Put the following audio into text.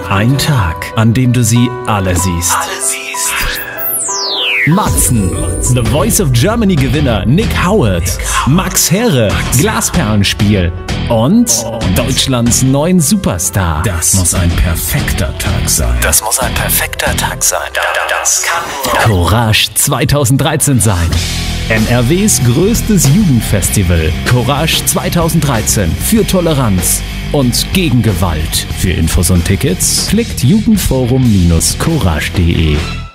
Ein Tag, an dem du sie alle siehst. Matzen, The Voice of Germany Gewinner Nick Howard, Max Herre, Glasperlenspiel und Deutschlands neuen Superstar. Das muss ein perfekter Tag sein. Das muss ein perfekter Tag sein. Das kann Courage 2013 sein. NRWs größtes Jugendfestival. Courage 2013 für Toleranz und gegen Gewalt. Für Infos und Tickets klickt jugendforum-courage.de.